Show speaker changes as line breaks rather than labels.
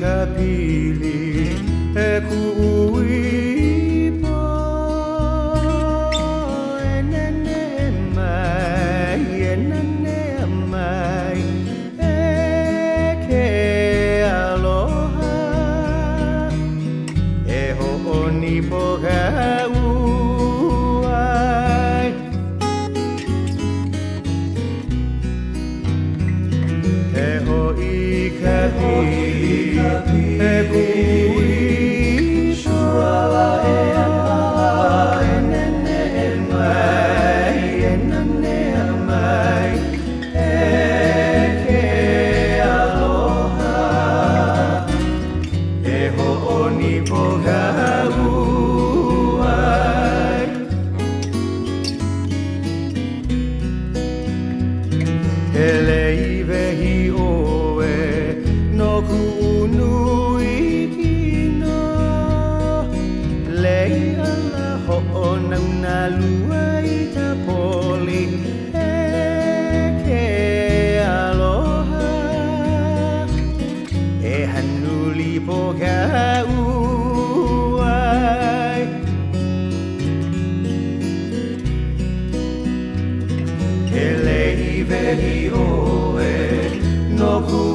kapili e kui po enene mai e ke aloha e ho oni po gauai e ho I kapili e kui shua e enene mai e ke aloha e ho oni po gauai e lei vehi oe no ku'unui kino lei ala ho'ona una lua I ta poli e ke aloha e hanuli po gauai e lei vehi oe no ku